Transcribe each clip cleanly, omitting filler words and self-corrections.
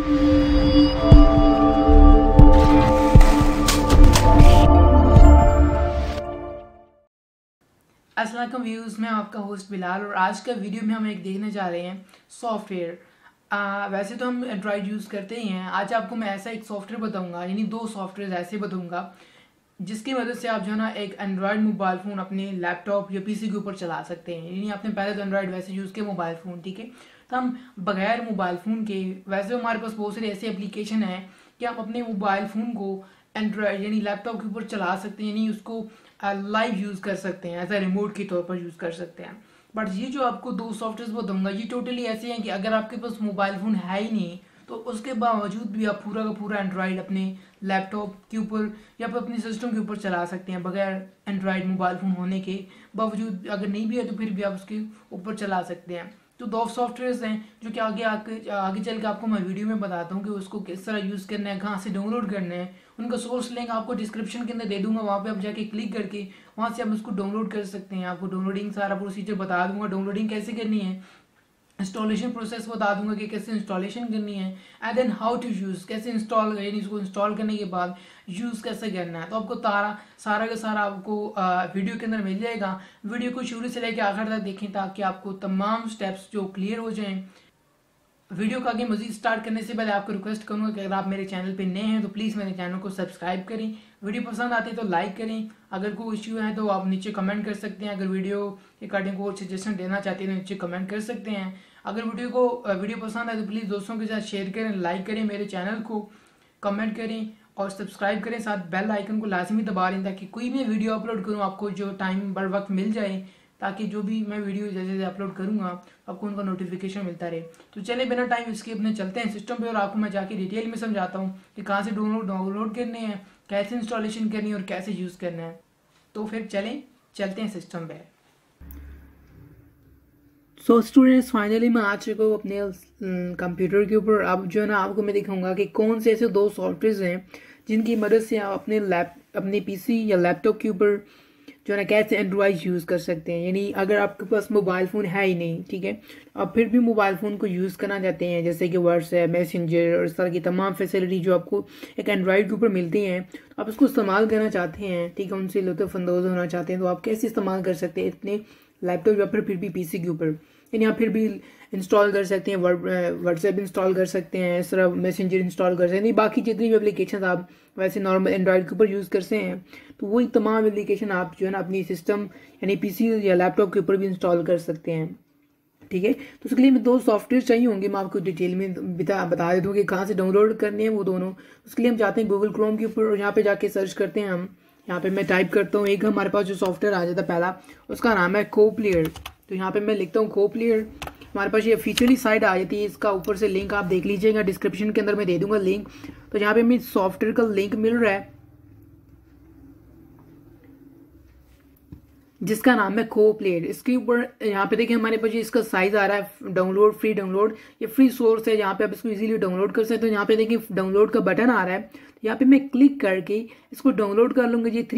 अस्सलाम वालेकुम व्यूज़, मैं आपका होस्ट बिलाल और आज का वीडियो में हम एक देखने जा रहे हैं सॉफ्टवेयर। वैसे तो हम एंड्रॉयड यूज़ करते ही हैं। आज आपको मैं ऐसा एक सॉफ्टवेयर बताऊंगा, यानी दो सॉफ्टवेयर ऐसे बताऊंगा जिसकी मदद से आप जो है ना एक एंड्रॉयड मोबाइल फ़ोन अपने लैपटॉप या पीसी के ऊपर चला सकते हैं। यानी आपने पहले तो एंड्रॉयड वैसे यूज़ किया मोबाइल फ़ोन, ठीक है, तो हम बगैर मोबाइल फ़ोन के वैसे हमारे पास बहुत सारी ऐसी एप्लीकेशन है कि आप अपने मोबाइल फ़ोन को एंड्रॉयड यानी लैपटॉप के ऊपर चला सकते हैं, यानी उसको लाइव यूज़ कर सकते हैं, एज ए रिमोट के तौर पर यूज़ कर सकते हैं। बट ये जो आपको दो सॉफ्टवेयर बताऊंगा ये टोटली ऐसे हैं कि अगर आपके पास मोबाइल फ़ोन है ही नहीं तो उसके बावजूद भी आप पूरा का पूरा एंड्रॉयड अपने लैपटॉप के ऊपर या फिर अपने सिस्टम के ऊपर चला सकते हैं बगैर एंड्रॉयड मोबाइल फ़ोन होने के बावजूद। अगर नहीं भी है तो फिर भी आप उसके ऊपर चला सकते हैं। तो दो सॉफ्टवेयर हैं जो कि आगे चल के आपको मैं वीडियो में बताता हूँ कि उसको किस तरह यूज़ करना है, कहाँ से डाउनलोड करना है। उनका सोर्स लिंक आपको डिस्क्रिप्शन के अंदर दे दूंगा, वहाँ पे आप जाके क्लिक करके वहाँ से आप उसको डाउनलोड कर सकते हैं। आपको डाउनलोडिंग सारा प्रोसीजर बता दूंगा, डाउनलोडिंग कैसे करनी है, इंस्टॉलेशन प्रोसेस बता दूंगा कि कैसे इंस्टॉलेशन करनी है, and then how to use, कैसे इंस्टॉल यानी इसको इंस्टॉल करने के बाद यूज़ कैसे करना है। तो आपको सारा का सारा आपको वीडियो के अंदर मिल जाएगा। वीडियो को शुरू से लेकर आखिर तक देखें ताकि आपको तमाम स्टेप्स जो क्लियर हो जाएं। वीडियो को आगे मजीद स्टार्ट करने से पहले आपको रिक्वेस्ट करूंगा कि अगर आप मेरे चैनल पे नए हैं तो प्लीज़ मेरे चैनल को सब्सक्राइब करें, वीडियो पसंद आती है तो लाइक करें, अगर कोई इश्यू है तो आप नीचे कमेंट कर सकते हैं, अगर वीडियो रिकॉर्डिंग को सजेशन देना चाहते हैं तो नीचे कमेंट कर सकते हैं। अगर वीडियो पसंद आए तो प्लीज़ दोस्तों के साथ शेयर करें, लाइक करें, मेरे चैनल को कमेंट करें और सब्सक्राइब करें, साथ बेल आइकन को लाजमी दबा लें ताकि कोई भी वीडियो अपलोड करूँ आपको जो टाइम बर वक्त मिल जाए, ताकि जो भी मैं वीडियो जैसे जैसे अपलोड करूँगा आपको उनका नोटिफिकेशन मिलता रहे। तो चले बिना टाइम इसके अपने चलते हैं सिस्टम पे और आपको मैं जाके डिटेल में समझाता हूँ कि कहाँ से डाउनलोड करने हैं, कैसे इंस्टॉलेशन करनी है और कैसे यूज़ करना है। तो फिर चलते हैं सिस्टम पे। सो स्टूडेंट्स, फाइनली मैं आ चुका हूँ अपने कंप्यूटर के ऊपर। अब जो है ना आपको मैं दिखाऊंगा कि कौन से ऐसे दो सॉफ्टवेयर हैं जिनकी मदद से आप अपने पीसी या लैपटॉप के ऊपर जो है ना कैसे एंड्रॉयड यूज़ कर सकते हैं। यानी अगर आपके पास मोबाइल फ़ोन है ही नहीं, ठीक है, आप फिर भी मोबाइल फ़ोन को यूज़ करना चाहते हैं, जैसे कि व्हाट्सएप, मैसेंजर और इस तरह की तमाम फैसिलिटी जो आपको एक एंड्रॉयड के ऊपर मिलती हैं, आप उसको इस्तेमाल करना चाहते हैं, ठीक है, उनसे लुत्फ़अंदोज़ होना चाहते हैं, तो आप कैसे इस्तेमाल कर सकते हैं अपने लैपटॉप या फिर भी पीसी के ऊपर। यानी आप फिर भी इंस्टॉल कर सकते हैं, व्हाट्सएप इंस्टॉल कर सकते हैं, इस तरह मैसेंजर इंस्टॉल कर सकते हैं, बाकी जितनी भी एप्लीकेशन आप वैसे नॉर्मल एंड्रॉयड के ऊपर यूज़ करते हैं तो वही तमाम एप्लीकेशन आप जो है ना अपनी सिस्टम यानी पीसी या लैपटॉप के ऊपर भी इंस्टॉल कर सकते हैं, ठीक है। तो उसके लिए मैं दो सॉफ्टवेयर चाहिए होंगे, मैं आपको डिटेल में बता देता हूँ कि कहाँ से डाउनलोड करने हैं वो दोनों। उसके लिए हम जाते हैं गूगल क्रोम के ऊपर और यहाँ पे जाके सर्च करते हैं हम। यहाँ पे मैं टाइप करता हूँ, एक हमारे पास जो सॉफ्टवेयर आ जाता है पहला, उसका नाम है कोप्लेयर। तो यहाँ पे मैं लिखता हूँ कोप्लेयर, हमारे पास ये ऑफिशियली साइट आ जाती है। इसका ऊपर से लिंक आप देख लीजिएगा, डिस्क्रिप्शन के अंदर मैं दे दूंगा लिंक। तो यहाँ पे हमें सॉफ्टवेयर का लिंक मिल रहा है जिसका नाम है कोप्लेयर। इसके ऊपर यहाँ पे देखिए हमारे पास इसका साइज आ रहा है डाउनलोड, फ्री डाउनलोड, ये फ्री सोर्स है, यहाँ पे आप इसको इजीली डाउनलोड कर सकते हो। यहाँ पे देखिए डाउनलोड का बटन आ रहा है, यहाँ पे मैं क्लिक करके इसको डाउनलोड कर लूँगा। ये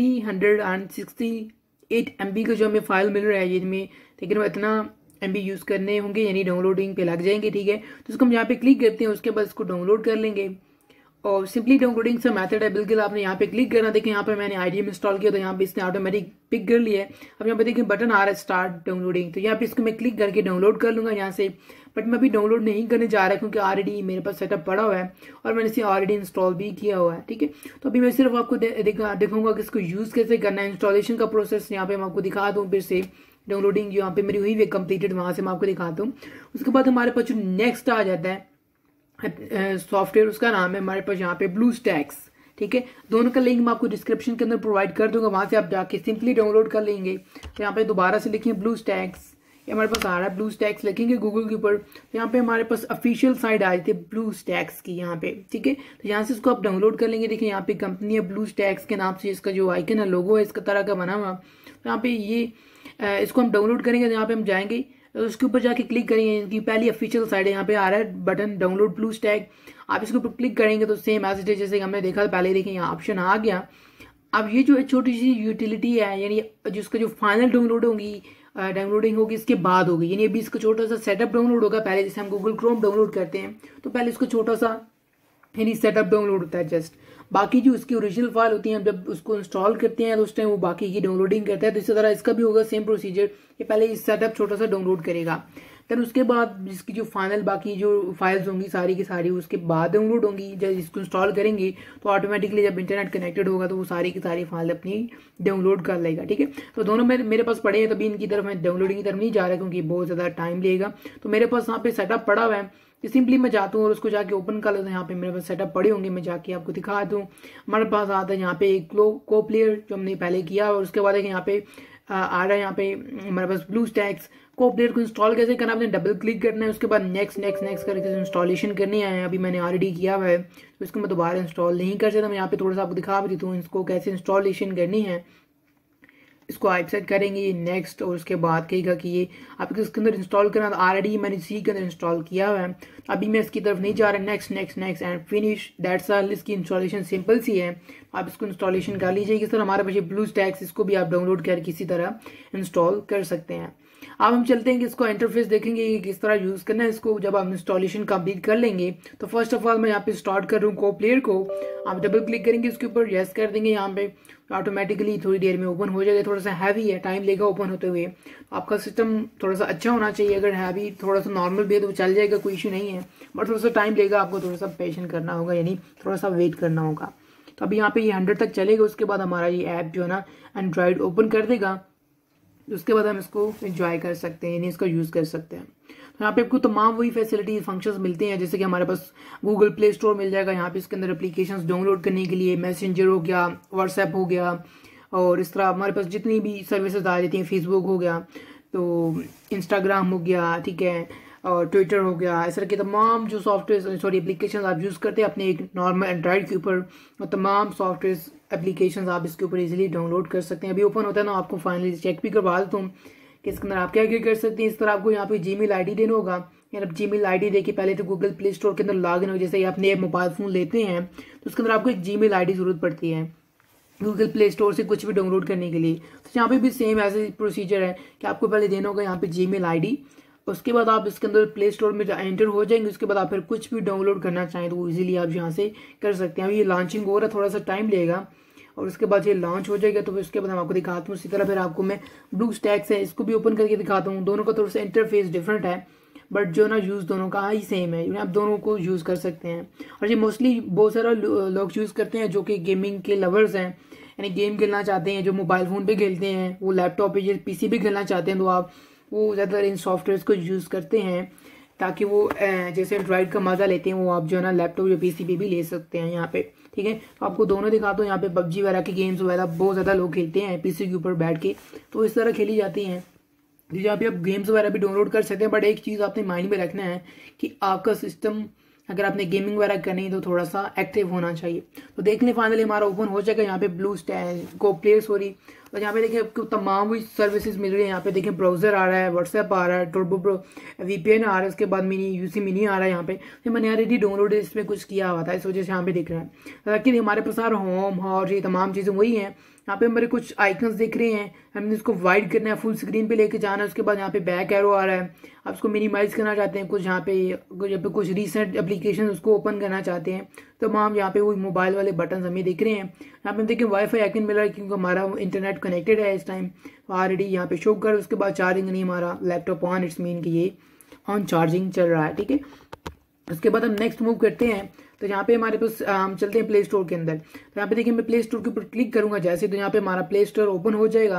368 MB का जो हमें फाइल मिल रहा है, ये में लेकिन इतना MB यूज़ करने होंगे यानी डाउनलोडिंग पे लग जाएंगे, ठीक है। तो इसको हम यहाँ पे क्लिक करते हैं, उसके बाद इसको डाउनलोड कर लेंगे और सिंपली डाउनलोडिंग से मेथड है बिल्कुल, आपने यहाँ पे क्लिक करना। देखिए यहाँ पे मैंने IDM इंस्टॉल किया तो यहाँ पे इसने ऑटोमेटिक पिक कर लिया है। अब यहाँ पे देखिए बटन आ रहा है स्टार्ट डाउनलोडिंग, तो यहाँ पे इसको मैं क्लिक करके डाउनलोड कर लूँगा यहाँ से। बट मैं अभी डाउनलोड नहीं करने जा रहा क्योंकि ऑलरेडी मेरे पास सेटअप पड़ा हुआ है और मैंने इसे ऑलरेडी इंस्टॉल भी किया हुआ है, ठीक है। तो अभी मैं सिर्फ आपको दिखाऊंगा कि इसको यूज़ कैसे करना है, इंस्टॉलेशन का प्रोसेस यहाँ पे मैं आपको दिखा दूँ। फिर से डाउनलोडिंग जो यहाँ पे मेरी हुई है कंप्लीटेड, वहाँ से मैं आपको दिखाता हूँ। उसके बाद हमारे पास जो नेक्स्ट आ जाता है सॉफ्टवेयर, उसका नाम है हमारे पास यहाँ पे ब्लूस्टैक्स, ठीक है। दोनों का लिंक मैं आपको डिस्क्रिप्शन के अंदर प्रोवाइड कर दूंगा, वहाँ से आप जाके सिंपली डाउनलोड कर लेंगे। तो यहाँ पे दोबारा से लिखेंगे ब्लूस्टैक्स, ये हमारे पास आ रहा है ब्लूस्टैक्स, लिखेंगे गूगल के ऊपर। तो यहाँ पे हमारे पास ऑफिशियल साइट आ जाती है ब्लूस्टैक्स की यहाँ पे, ठीक है। तो यहाँ से इसको आप डाउनलोड कर लेंगे। देखिए यहाँ पे कंपनी है ब्लूस्टैक्स के नाम से, इसका जो आइकन है, लोगो है इसका तरह का बना हुआ। तो यहाँ पे ये इसको हम डाउनलोड करेंगे, तो यहाँ पे हम जाएंगे तो उसके ऊपर जाके क्लिक करेंगे, इनकी पहली ऑफिशियल साइट है, यहाँ पे आ रहा है बटन डाउनलोड ब्लूस्टैक। आप इसके ऊपर क्लिक करेंगे तो सेम एज इट इज जैसे हमने देखा पहले, देखिए यहाँ ऑप्शन आ गया। अब ये जो छोटी सी यूटिलिटी है यानी जिसका जो फाइनल डाउनलोडिंग होगी इसके बाद होगी, यानी अभी इसका छोटा सा सेटअप डाउनलोड होगा पहले, जैसे हम गूगल क्रोम डाउनलोड करते हैं तो पहले इसको छोटा सा यानी सेटअप डाउनलोड होता है जस्ट। बाकी जो उसकी ओरिजिनल फाइल होती है, हम जब उसको इंस्टॉल करते हैं तो उस टाइम वो बाकी की डाउनलोडिंग करता है। तो इसी तरह इसका भी होगा सेम प्रोसीजर, ये पहले इस सेटअप छोटा सा डाउनलोड करेगा, देन उसके बाद इसकी जो फाइनल बाकी जो फाइल्स होंगी सारी की सारी उसके बाद डाउनलोड होंगी। जब इसको इंस्टॉल करेंगे तो ऑटोमेटिकली जब इंटरनेट कनेक्टेड होगा तो वो सारी की सारी फाइल अपनी डाउनलोड कर लेगा, ठीक है। तो दोनों मेरे पास पड़े हैं, तभी इनकी तरफ मैं डाउनलोडिंग की तरफ नहीं जा रहा क्योंकि बहुत ज़्यादा टाइम लेगा। तो मेरे पास यहाँ पे सेटअप पड़ा हुआ है, तो सिंपली मैं जाता हूँ और उसको जाके ओपन कर लेता हूँ। यहाँ पे मेरे पास सेटअप पड़े होंगे, मैं जाके आपको दिखा दूँ। हमारे पास आता है यहाँ पे एक को प्लेयर जो हमने पहले किया, और उसके बाद यहाँ पे आ रहा है यहाँ पे हमारे पास ब्लू स्टैक्स। को प्लेयर को इंस्टॉल कैसे करना है, आपने डबल क्लिक करना है, उसके बाद नेक्स्ट नेक्स्ट नेक्स्ट करके इंस्टॉलेशन करनी है। अभी मैंने ऑलरेडी किया हुआ है तो इसको मैं दोबारा इंस्टॉल नहीं कर सकता। मैं यहाँ पे थोड़ा सा आपको दिखा भी देता हूँ इसको कैसे इंस्टॉलेशन करनी है। इसको आप सेट करेंगे नेक्स्ट, और उसके बाद कहेगा कि ये आपको इसके अंदर इंस्टॉल करना। तो ऑलरेडी मैंने सी के अंदर इंस्टॉल किया हुआ है, अभी मैं इसकी तरफ नहीं जा रहा। Next next next and finish, that's all. इसकी इंस्टॉलेशन सिंपल सी है, आप इसको इंस्टॉलेशन कर लीजिए। किस तरह हमारे पास ये ब्लू स्टैक्स, इसको भी आप डाउनलोड कर किसी तरह इंस्टॉल कर सकते हैं। अब हम चलते हैं कि इसको इंटरफेस देखेंगे कि किस तरह यूज़ करना है इसको। जब आप इंस्टॉलेशन कंप्लीट कर लेंगे तो फर्स्ट ऑफ ऑल मैं यहाँ पे स्टार्ट कर रहा हूँ को प्लेयर को। आप डबल क्लिक करेंगे उसके ऊपर, यस कर देंगे, यहाँ पे ऑटोमेटिकली थोड़ी देर में ओपन हो जाएगा। थोड़ा सा हैवी है, टाइम लेगा ओपन होते हुए। आपका सिस्टम थोड़ा सा अच्छा होना चाहिए, अगर हैवी थोड़ा सा नॉर्मल भी है तो चल जाएगा, कोई इशू नहीं है, बट थोड़ा सा टाइम लेगा, आपको थोड़ा सा पेशेंट करना होगा, यानी थोड़ा सा वेट करना होगा। तो अभी यहाँ पे ये 100 तक चलेगा, उसके बाद हमारा ये ऐप जो है ना एंड्रॉयड ओपन कर देगा। उसके बाद हम इसको एंजॉय कर सकते हैं, यानी इसका यूज़ कर सकते हैं। तो यहाँ पे आपको तमाम वही फैसिलिटीज फंक्शंस मिलते हैं, जैसे कि हमारे पास गूगल प्ले स्टोर मिल जाएगा। यहाँ पे इसके अंदर एप्लीकेशंस डाउनलोड करने के लिए मैसेंजर हो गया, व्हाट्सएप हो गया, और इस तरह हमारे पास जितनी भी सर्विसेज आ जाती हैं, फेसबुक हो गया, तो इंस्टाग्राम हो गया, ठीक है, और ट्विटर हो गया, इस तरह के तमाम जो सॉफ्टवेयर एप्लीकेशन आप यूज़ करते हैं अपने एक नॉर्मल एंड्रॉयड के ऊपर, और तमाम सॉफ्टवेयर एप्लीकेशन आप इसके ऊपर इजीली डाउनलोड कर सकते हैं। अभी ओपन होता है ना, आपको फाइनली चेक भी करवा देता हूँ कि इसके अंदर आप क्या क्या कर सकते हैं। इस तरह आपको यहाँ पे जीमेल आईडी देना होगा, यानी जीमेल आईडी देके पहले तो गूगल प्ले स्टोर के अंदर लॉग इन हो। जैसे आप नए मोबाइल फ़ोन लेते हैं तो उसके अंदर आपको एक जीमेल आईडी ज़रूरत पड़ती है गूगल प्ले स्टोर से कुछ भी डाउनलोड करने के लिए। तो यहाँ पे भी सेम ऐसे प्रोसीजर है कि आपको पहले देना होगा यहाँ पे जीमेल आईडी, उसके बाद आप इसके अंदर प्ले स्टोर में एंटर हो जाएंगे। उसके बाद आप फिर कुछ भी डाउनलोड करना चाहें तो इजीली आप यहाँ से कर सकते हैं। अभी ये लॉन्चिंग हो रहा है, थोड़ा सा टाइम लेगा, और उसके बाद ये लॉन्च हो जाएगा। तो फिर उसके बाद हम आपको दिखाता हूँ। इसी तरह फिर आपको मैं ब्लू स्टैक्स है, इसको भी ओपन करके दिखाता हूँ। दोनों का थोड़ा सा इंटरफेस डिफरेंट है, बट जो ना यूज़ दोनों का ही सेम है, आप दोनों को यूज़ कर सकते हैं। और ये मोस्टली बहुत सारा लोग यूज़ करते हैं जो कि गेमिंग के लवर्स हैं, यानी गेम खेलना चाहते हैं, जो मोबाइल फ़ोन पे खेलते हैं, वो लैपटॉप पे या पीसी पे खेलना चाहते हैं, तो आप वो ज़्यादातर इन सॉफ्टवेयर को यूज़ करते हैं ताकि वो जैसे एंड्रॉइड का मज़ा लेते हैं वो आप जो है ना लैपटॉप या पीसी पे भी ले सकते हैं यहाँ पे, ठीक है। तो आपको दोनों दिखाता हूँ। यहाँ पे पबजी वगैरह के गेम्स वगैरह बहुत ज़्यादा लोग खेलते हैं पीसी के ऊपर बैठ के, तो इस तरह खेली जाती हैं। तो यहाँ पे आप गेम्स वगैरह भी डाउनलोड कर सकते हैं, बट एक चीज़ आपने माइंड में रखना है कि आपका सिस्टम अगर आपने गेमिंग वगैरह करनी है तो थोड़ा सा एक्टिव होना चाहिए। तो देख लें फाइनली हमारा ओपन हो जाएगा यहाँ पे BlueStack KoPlayer sorry. और यहाँ पे देखिए आपको तमाम वही सर्विसेज मिल रही है। यहाँ पे देखिए ब्राउजर आ रहा है, व्हाट्सएप आ रहा है, टर्बो प्रो वीपीएन आ रहा है, उसके बाद मिनी यूसी मिनी आ रहा है। यहाँ पे तो मैंने ऑलरेडी डाउनलोड इसमें कुछ किया हुआ था, इस वजह से यहाँ पे दिख रहा है। लेकिन हमारे पास सारा होम और ये तमाम चीज़ें वही हैं। यहाँ पे हमारे कुछ आइकन्स दिख रहे हैं, हमने इसको वाइड करना है, फुल स्क्रीन पे लेके जाना है। उसके बाद यहाँ पे बैक एरो आ रहा है, आप इसको मिनिमाइज करना चाहते हैं, कुछ यहाँ पे कुछ रीसेंट एप्लीकेशन उसको ओपन करना चाहते हैं, तमाम यहाँ पे वो मोबाइल वाले बटन हमें दिख रहे हैं। यहाँ पे देखिए वाईफाई आइकन मिल रहा है क्योंकि हमारा इंटरनेट कनेक्टेड है इस टाइम ऑलरेडी यहाँ पे शो कर। उसके बाद चार्जिंग नहीं, हमारा लैपटॉप ऑन, इट्स मीन कि ये ऑन चार्जिंग चल रहा है, ठीक है। उसके बाद हम नेक्स्ट मूव करते हैं। तो यहाँ पे हमारे पास हम चलते हैं प्ले स्टोर के अंदर। तो यहाँ पे देखिए मैं प्ले स्टोर के ऊपर क्लिक करूंगा जैसे, तो यहाँ पे हमारा प्ले स्टोर ओपन हो जाएगा।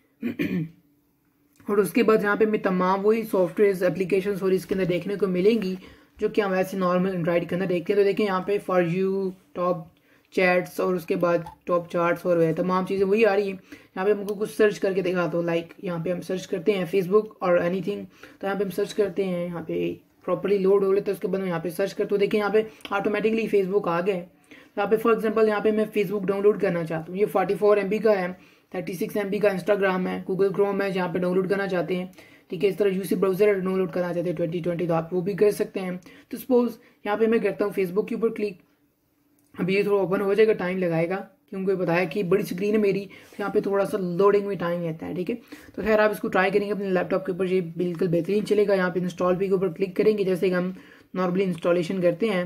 और उसके बाद यहाँ पे मैं तमाम वही सॉफ्टवेयर एप्लीकेशन और इसके अंदर देखने को मिलेंगी जो कि हम वैसे नॉर्मल एंड्रॉइड के अंदर देखते हैं। तो देखिए यहाँ पे फॉर यू, टॉप चैट्स, और उसके बाद टॉप चार्ट्स और वह तमाम चीज़ें वही आ रही है। यहाँ पे हमको कुछ सर्च करके दिखाता हूँ, लाइक यहाँ पे हम सर्च करते हैं फेसबुक और एनीथिंग। तो यहाँ पे हम सर्च करते हैं, यहाँ पे प्रॉपर्ली लोड हो लेता है। उसके बाद मैं यहाँ पे सर्च करता हूँ, देखिए यहाँ पे ऑटोमेटिकली फेसबुक आ गए। यहाँ पे फॉर एग्जांपल यहाँ पे मैं फेसबुक डाउनलोड करना चाहता हूँ, ये 44 MB का है, 36 MB का इंस्टाग्राम है, गूगल क्रोम है जहाँ पे डाउनलोड करना चाहते हैं, ठीक है। इस तरह यूसी ब्राउजर डाउनलोड करना चाहते हैं 2020, तो आप वो भी कर सकते हैं। तो सपोज यहाँ पे मैं करता हूँ फेसबुक के ऊपर क्लिक, अभी ये थोड़ा ओपन हो जाएगा, टाइम लगाएगा क्योंकि बताया कि बड़ी स्क्रीन है मेरी, तो यहाँ पे थोड़ा सा लोडिंग में टाइम रहता है, ठीक है। तो खैर आप इसको ट्राई करेंगे अपने लैपटॉप के ऊपर, ये बिल्कुल बेहतरीन चलेगा। यहाँ पे इंस्टॉल भी के ऊपर क्लिक करेंगे जैसे कि हम नॉर्मली इंस्टॉलेशन करते हैं।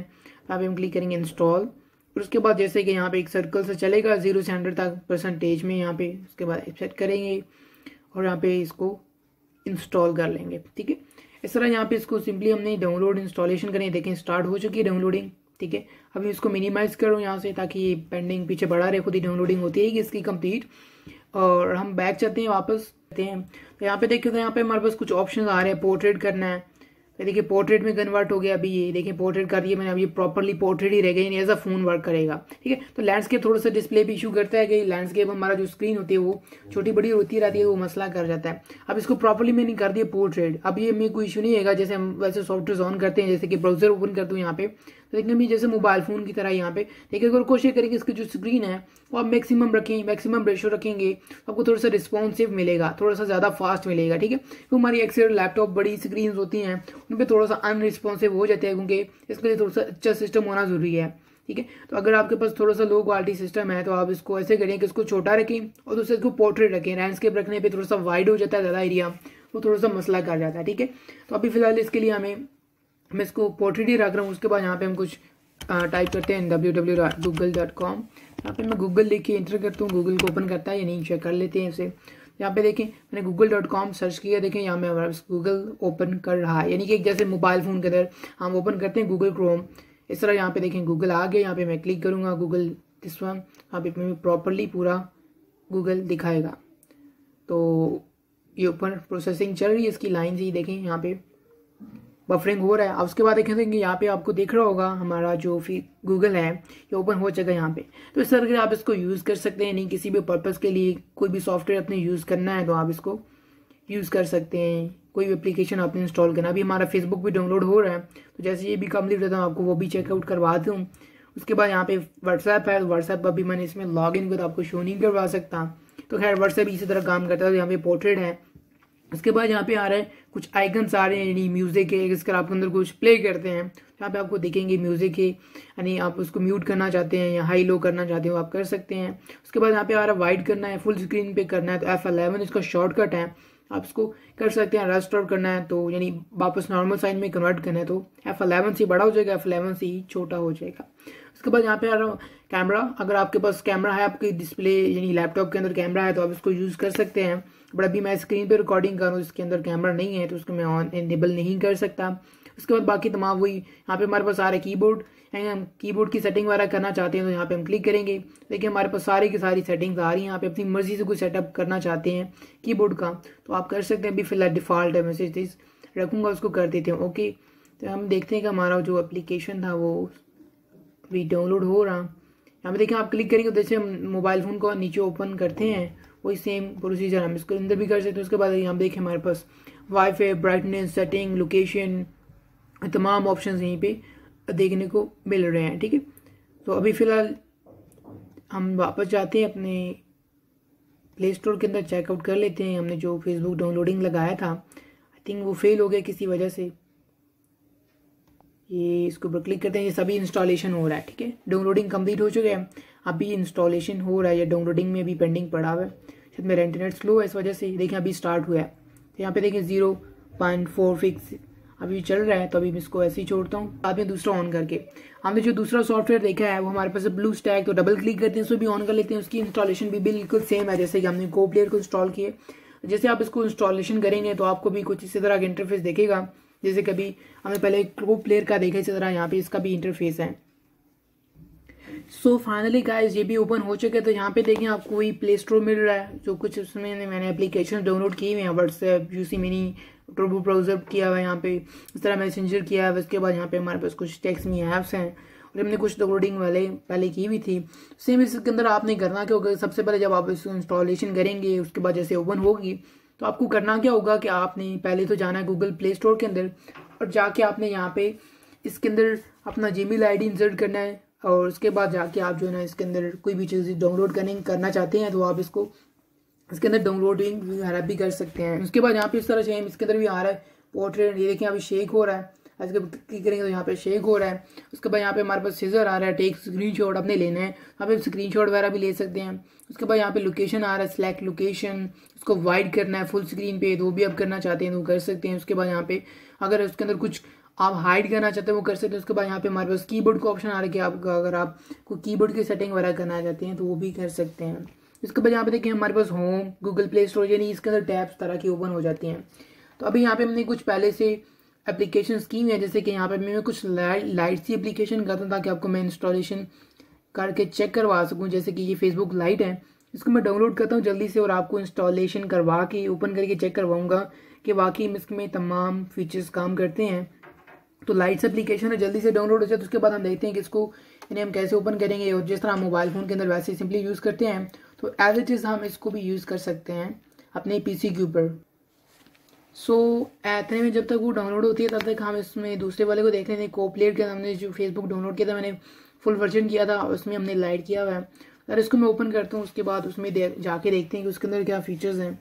यहाँ पे हम क्लिक करेंगे इंस्टॉल। फिर उसके बाद जैसे कि यहाँ पे एक सर्कल से चलेगा 0 से 100 तक परसेंटेज में यहाँ पे, उसके बाद सेट करेंगे और यहाँ पे इसको इंस्टॉल कर लेंगे। ठीक है, इस तरह यहाँ पे इसको सिंपली हमने डाउनलोड इंस्टॉलेशन करें। देखें स्टार्ट हो चुकी है डाउनलोडिंग। ठीक है, अभी इसको मिनिमाइज करूँ यहाँ से ताकि ये पेंडिंग पीछे बढ़ा रहे, खुद ही डाउनलोडिंग होती है इसकी कंप्लीट। और हम बैक चलते हैं, वापस आते हैं तो यहाँ पे देखिए तो यहाँ पे हमारे पास कुछ ऑप्शन आ रहे हैं। पोर्ट्रेट करना है तो देखिए पोर्ट्रेट में कन्वर्ट हो गया। अभी ये देखिए पोर्ट्रेट कर रही है मैंने, अभी प्रॉपरली पोर्ट्रेट ही रह गया, एज अ फोन वर्क करेगा। ठीक है, तो लैंडस्केप थोड़ा सा डिस्प्ले भी इशू करता है कि लैंडस्केप हमारा जो स्क्रीन होती है वो छोटी बड़ी होती रहती है, वो मसला कर जाता है। अब इसको प्रॉपरली मैंने कर दिया पोर्ट्रेट। अब ये में कोई इशू नहीं है, जैसे हम वैसे सॉफ्टवेयर ऑन करते हैं, जैसे कि ब्राउजर ओपन करते हैं यहाँ पे तो देखने भी जैसे मोबाइल फोन की तरह यहाँ पे देखिए। अगर कोशिश करें कि इसकी जो स्क्रीन है वो आप मैक्सिमम रखें, मैक्सिमम रेशो रखेंगे तो आपको थोड़ा सा रिस्पॉन्सिव मिलेगा, थोड़ा सा ज़्यादा फास्ट मिलेगा। ठीक है, तो हमारी एक्सेल लैपटॉप बड़ी स्क्रीन होती हैं उन पर थोड़ा सा अनरिस्पॉन्सिव हो जाते हैं, क्योंकि इसके लिए थोड़ा सा अच्छा सिस्टम होना जरूरी है। ठीक है, तो अगर आपके पास थोड़ा सा लो क्वालिटी सिस्टम है तो आप इसको ऐसे करें कि इसको छोटा रखें और दूसरे इसको पोर्ट्रेट रखें। लैंडस्केप रखने पे थोड़ा सा वाइड हो जाता है ज़्यादा एरिया, तो थोड़ा सा मसला कर जाता है। ठीक है, तो अभी फिलहाल इसके लिए मैं इसको पोर्ट्रेट ही रख रहा हूँ। उसके बाद यहाँ पे हम कुछ टाइप करते हैं www.google.com। यहाँ पे मैं गूगल लिख के इंटर करता हूँ, गूगल को ओपन करता है या नहीं चेक कर लेते हैं इसे। यहाँ पे देखें मैंने google.com सर्च किया, देखें यहाँ में हमारा गूगल ओपन कर रहा है, यानी कि जैसे मोबाइल फ़ोन के अंदर हम ओपन करते हैं गूगल क्रोम, इस तरह यहाँ पे देखें गूगल आ गया। यहाँ पे मैं क्लिक करूँगा गूगल दिस वन, यहाँ पे मैं प्रॉपरली पूरा गूगल दिखाएगा। तो ये ओपन प्रोसेसिंग चल रही है इसकी लाइन से, देखें यहाँ पे बफरिंग हो रहा है। अब उसके बाद देखें कि यहाँ पे आपको दिख रहा होगा हमारा जो गूगल है ये ओपन हो चुका है यहाँ पे। तो इस तरह से आप इसको यूज़ कर सकते हैं, नहीं किसी भी पर्पज़ के लिए कोई भी सॉफ्टवेयर अपने यूज़ करना है तो आप इसको यूज़ कर सकते हैं। कोई भी एप्लीकेशन आपने इंस्टॉल करना, अभी हमारा फेसबुक भी डाउनलोड हो रहा है तो जैसे ये भी कंप्लीट रहता हूँ आपको वो भी चेकआउट करवा दूँ। उसके बाद यहाँ पे व्हाट्सएप है, व्हाट्सएप अभी मैंने इसमें लॉग इन कर आपको शो नहीं करवा सकता, तो खैर व्हाट्सएप इसी तरह काम करता है। तो यहाँ पे पोर्ट्रेट है। उसके बाद यहाँ पे आ रहा है कुछ आइकन्स आ रहे हैं, यानी म्यूज़िक है, इसका आप अंदर कुछ प्ले करते हैं यहाँ पे आपको दिखेंगे म्यूज़िक है, यानी आप उसको म्यूट करना चाहते हैं या हाई लो करना चाहते हो आप कर सकते हैं। उसके बाद यहाँ पे आ रहा है वाइड करना है, फुल स्क्रीन पे करना है तो F11 इसका शॉर्टकट है, आप इसको कर सकते हैं। रेस्टोर करना है तो यानी वापस नॉर्मल साइज में कन्वर्ट करना है तो F11 से बड़ा हो जाएगा, F11 से ही छोटा हो जाएगा। उसके बाद यहाँ पे आ रहा हूँ कैमरा, अगर आपके पास कैमरा है आपकी डिस्प्ले यानी लैपटॉप के अंदर कैमरा है तो आप इसको यूज़ कर सकते हैं। बट अभी मैं स्क्रीन पे रिकॉर्डिंग कर रहा हूँ, इसके अंदर कैमरा नहीं है तो उसको मैं ऑन इनेबल नहीं कर सकता। उसके बाद बाकी तमाम वही यहाँ पे हमारे पास आ रहा है कीबोर्ड, हम कीबोर्ड की सेटिंग वगैरह करना चाहते हैं तो यहाँ पे हम क्लिक करेंगे। देखिए हमारे पास सारी की सारी सेटिंग्स आ रही हैं, यहाँ पे अपनी मर्जी से कोई सेटअप करना चाहते हैं कीबोर्ड का तो आप कर सकते हैं। अभी फिलहाल डिफ़ॉल्ट है, मैसेज रखूँगा उसको कर देते हैं ओके। तो हम देखते हैं कि हमारा जो एप्लीकेशन था वो अभी डाउनलोड हो रहा। यहाँ पे देखिए आप क्लिक करेंगे तो जैसे हम मोबाइल फ़ोन को नीचे ओपन करते हैं वही सेम प्रोसीजर हम इसको अंदर भी कर सकते हैं। उसके बाद यहाँ देखिए हमारे पास वाईफाई, ब्राइटनेस, सेटिंग, लोकेशन, तमाम ऑप्शंस यहीं पे देखने को मिल रहे हैं। ठीक है, तो अभी फ़िलहाल हम वापस जाते हैं अपने प्ले स्टोर के अंदर, चेकआउट कर लेते हैं। हमने जो फेसबुक डाउनलोडिंग लगाया था आई थिंक वो फेल हो गया किसी वजह से, ये इसके ऊपर क्लिक करते हैं, ये सभी इंस्टॉलेशन हो रहा है। ठीक है, डाउनलोडिंग कंप्लीट हो चुका है, अभी इंस्टॉलेशन हो रहा है, या डाउनलोडिंग में अभी पेंडिंग पड़ा हुआ है। शायद मेरा इंटरनेट स्लो है इस वजह से। देखिए अभी स्टार्ट हुआ है तो यहाँ पे देखिए 0.46 अभी चल रहा है, तो अभी मैं इसको ऐसे ही छोड़ता हूँ। बाद में दूसरा ऑन करके हमने जो दूसरा सॉफ्टवेयर देखा है वो हमारे पास ब्लू स्टैक, तो डबल क्लिक करते हैं उसको भी ऑन कर लेते हैं। उसकी इंस्टॉलेशन भी बिल्कुल सेम है जैसे कि हमने गो प्लेयर को इंस्टॉल किए। जैसे आप इसको इंस्टॉलेशन करेंगे तो आपको भी कुछ इसी तरह का इंटरफेस दिखेगा जैसे कभी हमने पहले गो प्लेयर का देखा, इसी तरह यहाँ पे इसका भी इंटरफेस है। सो फाइनली गाइस ये भी ओपन हो चुके हैं। तो यहाँ पे देखें आपको वही प्ले स्टोर मिल रहा है जो कुछ उसमें मैंने एप्लीकेशन डाउनलोड की हुई हैं, WhatsApp, UC Mini, Turbo browser किया हुआ है, यहाँ पे इस तरह मैसेंजर किया है। उसके बाद यहाँ पे हमारे पास कुछ टेक्स्ट में ऐप्स हैं और हमने कुछ डाउनलोडिंग वाले पहले की हुई थी। सेम इसके अंदर आपने करना क्या होगा, सबसे पहले जब आप इसको इंस्टॉलेशन करेंगे उसके बाद जैसे ओपन होगी तो आपको करना क्या होगा कि आपने पहले तो जाना है गूगल प्ले स्टोर के अंदर और जाके आपने यहाँ पे इसके अंदर अपना जीमेल आईडी इंसर्ट करना है और उसके बाद जाके आप जो है ना इसके अंदर कोई भी चीज़ डाउनलोड करना चाहते हैं तो आप इसको इसके अंदर डाउनलोडिंग वगैरह भी कर सकते हैं। उसके बाद यहाँ पे इस तरह से इसके अंदर भी आ रहा है पोर्ट्रेट, ये देखिए अभी शेक हो रहा है, इसके क्लिक करेंगे तो यहाँ पे शेक हो रहा है। उसके बाद यहाँ पे हमारे पास सीजर आ रहा है, टेक स्क्रीनशॉट अपने लेना है, यहाँ पे स्क्रीनशॉट वगैरह भी ले सकते हैं। उसके बाद यहाँ पे लोकेशन आ रहा है, सिलेक्ट लोकेशन, उसको वाइड करना है फुल स्क्रीन पे तो भी आप करना चाहते हैं तो कर सकते हैं। उसके बाद यहाँ पे अगर उसके अंदर कुछ आप हाइड करना चाहते हैं वो कर सकते हैं। उसके बाद यहाँ पे हमारे पास कीबोर्ड का ऑप्शन आ रहा है कि आप अगर आप कोई कीबोर्ड की सेटिंग वगैरह करना चाहते हैं तो वो भी कर सकते हैं। इसके बाद यहाँ पे देखिए हमारे पास होम, गूगल प्ले स्टोर, यानी इसके अंदर टैब्स तरह की ओपन हो जाती हैं। तो अभी यहाँ पे हमने कुछ पहले से एप्लीकेशन की हुई है, जैसे कि यहाँ पे मैं कुछ लाइट सी एप्लीकेशन करता हूँ ताकि आपको मैं इंस्टॉलेशन करके चेक करवा सकूँ। जैसे कि ये फेसबुक लाइट है, इसको मैं डाउनलोड करता हूँ जल्दी से और आपको इंस्टॉलेशन करवा के ओपन करके चेक करवाऊँगा कि वाकई इसमें तमाम फीचर्स काम करते हैं। तो लाइट्स एप्लीकेशन है, जल्दी से डाउनलोड हो जाए। तो उसके बाद हम देखते हैं कि इसको यानी हम कैसे ओपन करेंगे। और जिस तरह हम मोबाइल फ़ोन के अंदर वैसे सिंपली यूज़ करते हैं तो एज इट इज़ हम इसको भी यूज़ कर सकते हैं अपने पीसी के ऊपर। सो इतने में जब तक वो डाउनलोड होती है तब तक हम इसमें दूसरे वाले को देख लेते हैं। कोप्लेट के हमने जो फेसबुक डाउनलोड किया था, मैंने फुल वर्जन किया था, उसमें हमने लाइट किया हुआ है। अगर इसको मैं ओपन करता हूँ उसके बाद उसमें जाके देखते हैं कि उसके अंदर क्या फीचर्स हैं।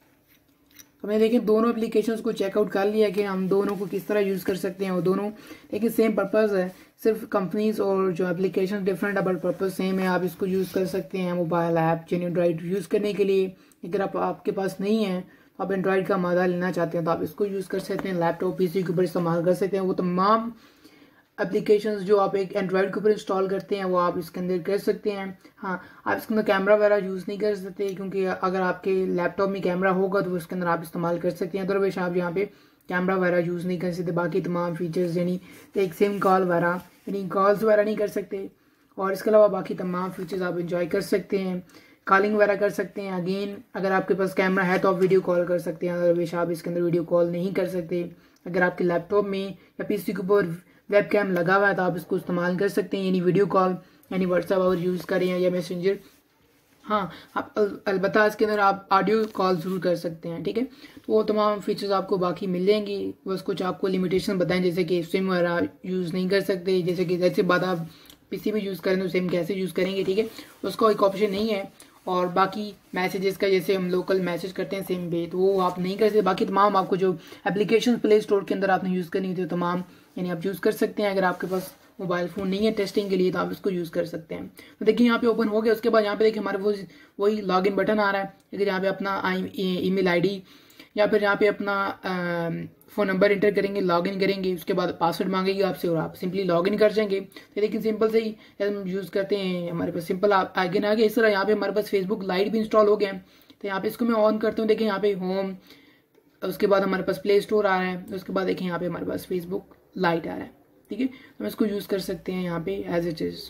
तो मैंने देखिए दोनों एप्लीकेशंस को चेकआउट कर लिया कि हम दोनों को किस तरह यूज़ कर सकते हैं। और दोनों लेकिन सेम पर्पज़ है, सिर्फ कंपनीज और जो एप्लीकेशन डिफरेंट है बट पर्पज़ सेम है। आप इसको यूज़ कर सकते हैं मोबाइल ऐप एंड्रॉइड यूज़ करने के लिए। अगर आपके पास नहीं है तो आप एंड्रॉइड का मज़ा लेना चाहते हैं तो आप इसको यूज़ कर सकते हैं। लैपटॉप पीसी के ऊपर इस्तेमाल कर सकते हैं। वो तमाम एप्लीकेशंस जो आप एक एंड्रॉइड के ऊपर इंस्टॉल करते हैं वो आप इसके अंदर कर सकते हैं। हाँ, आप इसके अंदर कैमरा वगैरह यूज़ नहीं कर सकते क्योंकि अगर आपके लैपटॉप में कैमरा होगा तो उसके अंदर आप इस्तेमाल कर सकते हैं। अदरवाइज आप यहाँ पे कैमरा वगैरह यूज़ नहीं कर सकते। बाकी तमाम फीचर्स यानी एक सिम कॉल वगैरह यानी कॉल्स वगैरह नहीं कर सकते। और इसके अलावा बाकी तमाम फीचर्स आप इंजॉय कर सकते हैं, कॉलिंग वगैरह कर सकते हैं। अगेन अगर आपके पास कैमरा है तो आप वीडियो कॉल कर सकते हैं, अदरवाइज आप इसके अंदर वीडियो कॉल नहीं कर सकते। अगर आपके लैपटॉप में या पीसी के ऊपर वेब कैम लगा हुआ है तो आप इसको इस्तेमाल कर सकते हैं, यानी वीडियो कॉल यानी व्हाट्सएप अगर यूज़ करें या मैसेंजर। हाँ, आप अलबत्ता इसके अंदर आप ऑडियो कॉल ज़रूर कर सकते हैं, ठीक है। तो वो तमाम फीचर्स आपको बाकी मिल जाएंगी। बस कुछ आपको लिमिटेशन बताएं, जैसे कि सिम वगैरह यूज़ नहीं कर सकते। जैसे बात आप पीसी में यूज़ करें तो सिम कैसे यूज़ करेंगे, ठीक है, उसका एक ऑप्शन नहीं है। और बाकी मैसेजेस का जैसे हम लोकल मैसेज करते हैं सिम पे तो वो आप नहीं कर सकते। बाकी तमाम आपको जो एप्लीकेशन प्ले स्टोर के अंदर आपने यूज़ करनी होती है तमाम यानी आप यूज़ कर सकते हैं। अगर आपके पास मोबाइल फ़ोन नहीं है टेस्टिंग के लिए तो आप इसको यूज़ कर सकते हैं। तो देखिए यहाँ पे ओपन हो गया। उसके बाद यहाँ पे देखिए हमारे वही लॉगिन बटन आ रहा है। देखिए यहाँ पे अपना ईमेल आईडी या फिर यहाँ पे अपना फ़ोन नंबर इंटर करेंगे, लॉगिन करेंगे, उसके बाद पासवर्ड मांगेगी आपसे और आप सिंपली लॉगिन कर जाएंगे। तो लेकिन सिंपल से ही हम यूज़ करते हैं, हमारे पास सिंपल आगे आ गया। इस तरह यहाँ पे हमारे पास फेसबुक लाइट भी इंस्टॉल हो गया है। तो यहाँ पे इसको मैं ऑन करता हूँ। देखिए यहाँ पे होम, उसके बाद हमारे पास प्ले स्टोर आ रहा है, उसके बाद देखिए यहाँ पे हमारे पास फेसबुक लाइट आ रहा है, ठीक है। तो हम इसको यूज़ कर सकते हैं यहाँ पे as it is.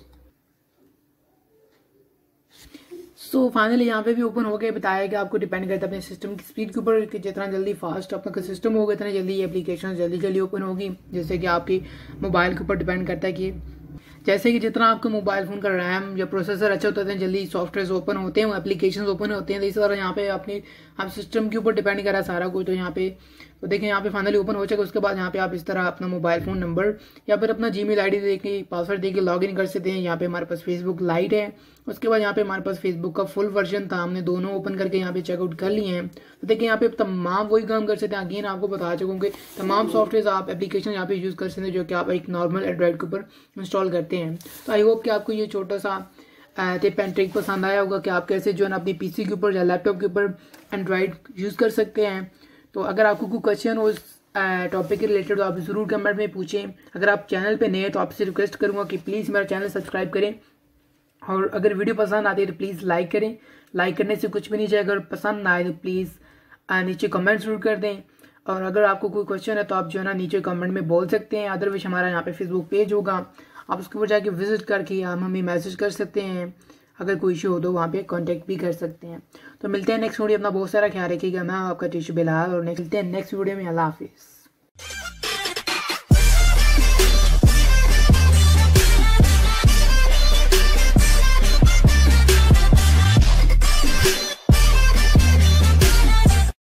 So finally यहाँ पे भी ओपन हो गया। बताया कि आपको डिपेंड करता है अपने सिस्टम की स्पीड के ऊपर कि जितना जल्दी फास्ट आपका सिस्टम होगा इतना जल्दी ये एप्लीकेशन जल्दी ओपन होगी। जैसे कि आपकी मोबाइल के ऊपर डिपेंड करता है कि जैसे कि जितना आपका मोबाइल फ़ोन का रैम या प्रोसेसर अच्छा होता है जल्दी सॉफ्टवेयर ओपन होते हैं, वो एप्लीकेशन ओपन होते हैं। तो इस तरह यहाँ पे अपने आप सिस्टम के ऊपर डिपेंड कर रहा है सारा कुछ। तो यहाँ पे तो देखें यहाँ पे फाइनली ओपन हो जाएगा। उसके बाद यहाँ पे आप इस तरह अपना मोबाइल फ़ोन नंबर या फिर अपना जीमेल आईडी देके पासवर्ड देके लॉगिन कर सकते हैं। यहाँ पे हमारे पास फेसबुक लाइट है। उसके बाद यहाँ पे हमारे पास फेसबुक का फुल वर्जन था, हमने दोनों ओपन करके यहाँ पे चेकआउट कर लिए हैं। तो देखिए यहाँ पे तमाम वही काम कर सकते हैं। अगेन आपको बता चुका हूँ कि तमाम सॉफ्टवेयर आप एप्लीकेशन यहाँ पे यूज़ कर सकते हैं जो कि आप एक नॉर्मल एंड्रॉइड के ऊपर इंस्टॉल करते हैं। तो आई होप कि आपको ये छोटा सा टिप एंड ट्रिक पसंद आया होगा कि आप कैसे जो है ना अपनी पीसी के ऊपर या लैपटॉप के ऊपर एंड्रॉइड यूज़ कर सकते हैं। तो अगर आपको कोई क्वेश्चन हो इस टॉपिक के रिलेटेड तो आप ज़रूर कमेंट में पूछें। अगर आप चैनल पे नए हैं तो आपसे रिक्वेस्ट करूँगा कि प्लीज़ मेरा चैनल सब्सक्राइब करें और अगर वीडियो पसंद आती है तो प्लीज़ लाइक करें। लाइक करने से कुछ भी नहीं चाहिए, अगर पसंद ना आए तो प्लीज़ नीचे कमेंट ज़रूर कर दें। और अगर आपको कोई क्वेश्चन है तो आप जो है ना नीचे कमेंट में बोल सकते हैं। अदरवाइज हमारा यहाँ पे फेसबुक पेज होगा, आप उसके ऊपर जाके विजिट करके आप हमें मैसेज कर सकते हैं। अगर कोई इशू हो तो वहाँ पे कांटेक्ट भी कर सकते हैं। तो मिलते हैं नेक्स्ट वीडियो। अपना बहुत सारा ख्याल रखिएगा। मैं आपका टीचर बिलाल और मिलते हैं नेक्स्ट वीडियो में। अल्लाह हाफिज़।